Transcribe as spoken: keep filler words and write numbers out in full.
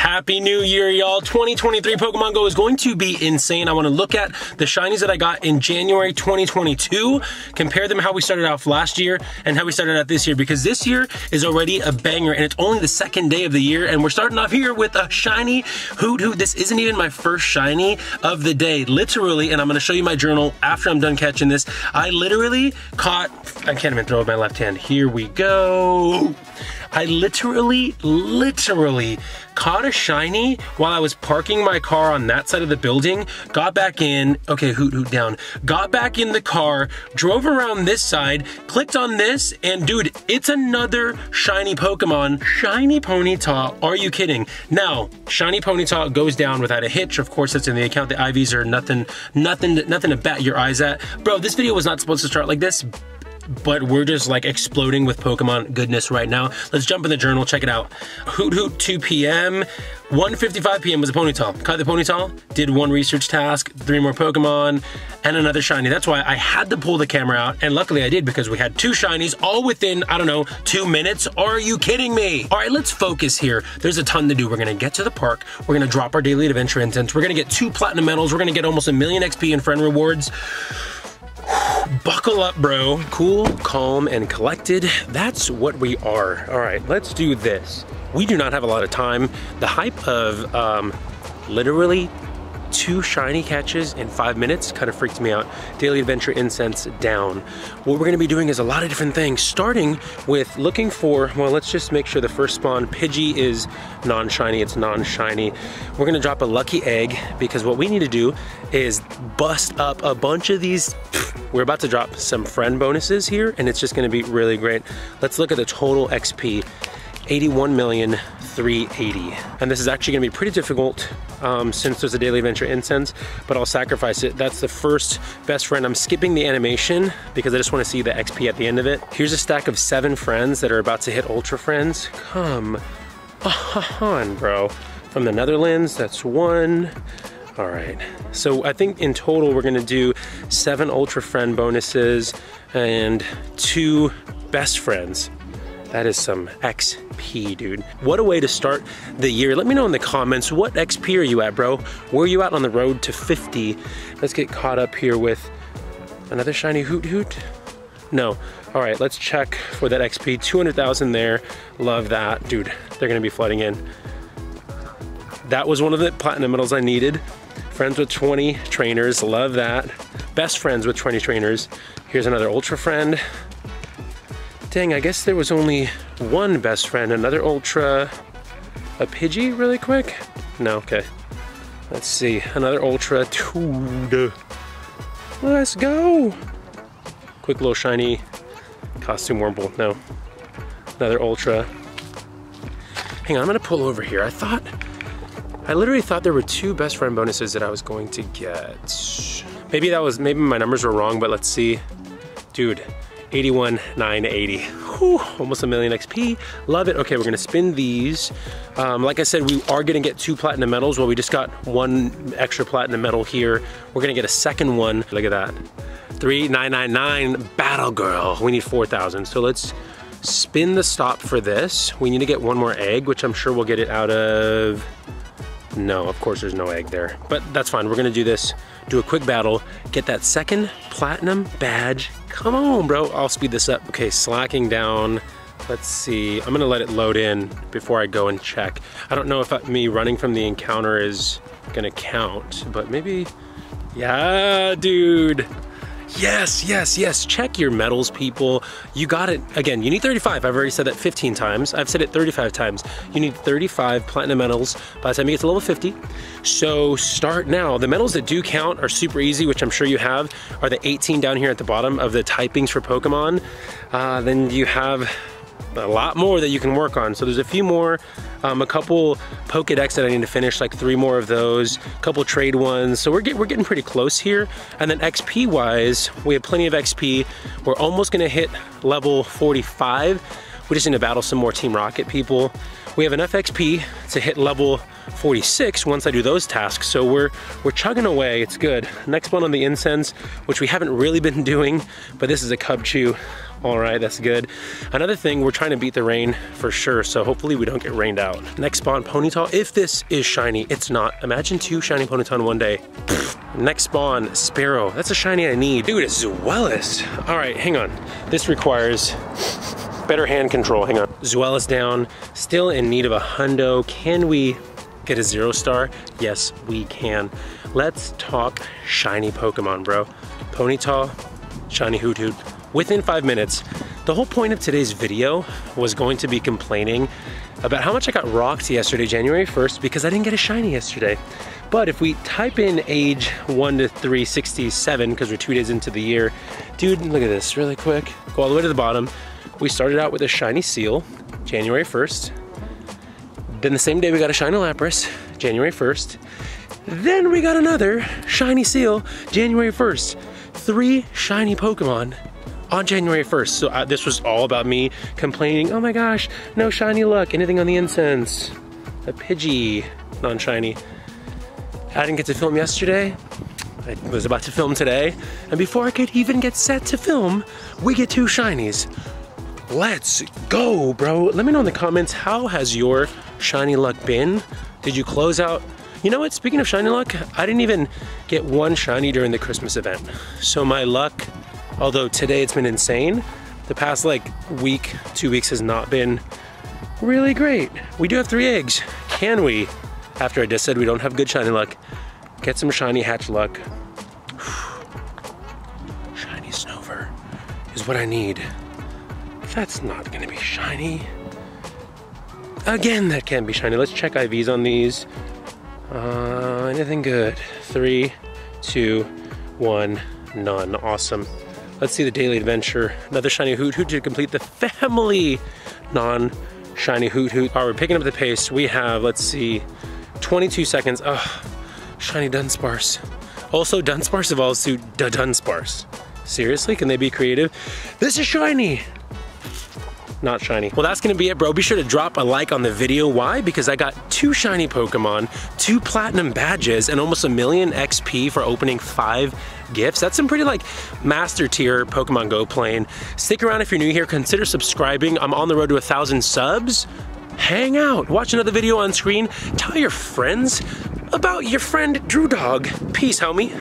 Happy New Year, y'all. twenty twenty-three Pokemon Go is going to be insane. I want to look at the shinies that I got in January twenty twenty-two, compare them how we started off last year and how we started out this year, because this year is already a banger and it's only the second day of the year and we're starting off here with a shiny Hoot Hoot. This isn't even my first shiny of the day, literally, and I'm going to show you my journal after I'm done catching this. I literally caught, I can't even throw with my left hand. Here we go. I literally, literally caught a shiny while I was parking my car on that side of the building, got back in, okay, Hoot Hoot down, got back in the car, drove around this side, clicked on this, and dude, it's another shiny Pokemon, Shiny Ponyta. Are you kidding? Now, Shiny Ponyta goes down without a hitch. Of course, it's in the account. The I Vs are nothing, nothing, nothing to bat your eyes at. Bro, this video was not supposed to start like this, but we're just like exploding with Pokemon goodness right now. Let's jump in the journal, check it out. Hoot Hoot, two P M one fifty-five P M was a Ponyta. Caught the Ponyta, did one research task, three more Pokemon, and another shiny. That's why I had to pull the camera out, and luckily I did because we had two shinies all within, I don't know, two minutes. Are you kidding me? All right, let's focus here. There's a ton to do. We're gonna get to the park. We're gonna drop our daily adventure incense. We're gonna get two platinum medals. We're gonna get almost a million X P in friend rewards. Buckle up, bro. Cool, calm, and collected. That's what we are. All right, let's do this. We do not have a lot of time. The hype of um, literally two shiny catches in five minutes kind of freaked me out. Daily adventure incense down. What we're gonna be doing is a lot of different things, starting with looking for, well, let's just make sure the first spawn, Pidgey, is non-shiny, it's non-shiny. We're gonna drop a lucky egg because what we need to do is bust up a bunch of these. We're about to drop some friend bonuses here and it's just gonna be really great. Let's look at the total X P. eighty-one million three hundred eighty. And this is actually gonna be pretty difficult um, since there's a daily adventure incense, but I'll sacrifice it. That's the first best friend. I'm skipping the animation because I just wanna see the X P at the end of it. Here's a stack of seven friends that are about to hit ultra friends. Come on, bro. From the Netherlands, that's one. All right, so I think in total we're gonna do seven ultra friend bonuses and two best friends. That is some X P, dude. What a way to start the year. Let me know in the comments, what X P are you at, bro? Where are you at on the road to fifty? Let's get caught up here with another shiny Hoot Hoot. No, all right, let's check for that X P. two hundred thousand there, love that. Dude, they're gonna be flooding in. That was one of the platinum medals I needed. Friends with twenty trainers, love that. Best friends with twenty trainers. Here's another ultra friend. Dang, I guess there was only one best friend, another ultra. A Pidgey really quick? No, okay. Let's see, another ultra, dude. Let's go. Quick little shiny costume Wurmple, no. Another ultra. Hang on, I'm gonna pull over here. I thought, I literally thought there were two best friend bonuses that I was going to get. Maybe that was, maybe my numbers were wrong, but let's see. Dude, eighty-one nine eighty. Whew, almost a million X P. Love it. Okay, we're gonna spin these. Um, like I said, we are gonna get two platinum medals. Well, we just got one extra platinum medal here. We're gonna get a second one. Look at that. three nine nine nine Battle Girl. We need four thousand. So let's spin the stop for this. We need to get one more egg, which I'm sure we'll get it out of. No, of course there's no egg there, but that's fine. We're gonna do this, do a quick battle, get that second platinum badge. Come on, bro, I'll speed this up. Okay, slacking down. Let's see, I'm gonna let it load in before I go and check. I don't know if me running from the encounter is gonna count, but maybe, yeah, dude. Yes, yes, yes, check your medals, people. You got it. Again, you need thirty-five. I've already said that fifteen times. I've said it thirty-five times. You need thirty-five platinum medals by the time you get to level fifty. So start now. The medals that do count are super easy, which I'm sure you have, are the eighteen down here at the bottom of the typings for Pokemon. Uh, then you have a lot more that you can work on. So there's a few more, um, a couple Pokedex that I need to finish, like three more of those, a couple trade ones. So we're, get, we're getting pretty close here. And then X P wise, we have plenty of X P. We're almost gonna hit level forty-five. We just need to battle some more Team Rocket people. We have enough X P to hit level forty-six once I do those tasks. So we're we're chugging away, it's good. Next one on the incense, which we haven't really been doing, but this is a Cubchoo. All right, that's good. Another thing, we're trying to beat the rain for sure, so hopefully we don't get rained out. Next spawn, Ponyta. If this is shiny, it's not. Imagine two shiny Ponyta in one day. Next spawn, Sparrow. That's a shiny I need. Dude, it's Zuelis. All right, hang on. This requires better hand control. Hang on. Zuelis down, still in need of a hundo. Can we get a zero star? Yes, we can. Let's talk shiny Pokemon, bro. Ponyta, shiny Hoot Hoot. Within five minutes. The whole point of today's video was going to be complaining about how much I got rocked yesterday, January first, because I didn't get a shiny yesterday. But if we type in age one to three sixty-seven, because we're two days into the year, dude, look at this really quick. Go all the way to the bottom. We started out with a shiny Seal, January first. Then the same day we got a shiny Lapras, January first. Then we got another shiny Seal, January first. Three shiny Pokemon on January first. So uh, this was all about me complaining, oh my gosh, no shiny luck, anything on the incense. A Pidgey, non-shiny. I didn't get to film yesterday. I was about to film today. And before I could even get set to film, we get two shinies. Let's go, bro. Let me know in the comments, how has your shiny luck been? Did you close out? You know what, speaking of shiny luck, I didn't even get one shiny during the Christmas event. So my luck, although today it's been insane, the past like week, two weeks has not been really great. We do have three eggs. Can we, after I just said we don't have good shiny luck, get some shiny hatch luck? Shiny Snover is what I need. That's not gonna be shiny. Again, that can be shiny. Let's check I Vs on these. Uh, anything good? Three, two, one, none. Awesome. Let's see the daily adventure. Another shiny Hoot Hoot to complete the family non-shiny Hoot Hoot. All right, we're picking up the pace. We have, let's see, twenty-two seconds. Oh, shiny Dunsparce. Also, Dunsparce evolves to Da Dunsparce. Seriously, can they be creative? This is shiny. Not shiny. Well, that's gonna be it, bro. Be sure to drop a like on the video. Why? Because I got two shiny Pokemon, two platinum badges, and almost a million X P for opening five gifts. That's some pretty like master tier Pokemon Go playing. Stick around if you're new here. Consider subscribing. I'm on the road to a thousand subs. Hang out, watch another video on screen. Tell your friends about your friend Drew Dog. Peace, homie.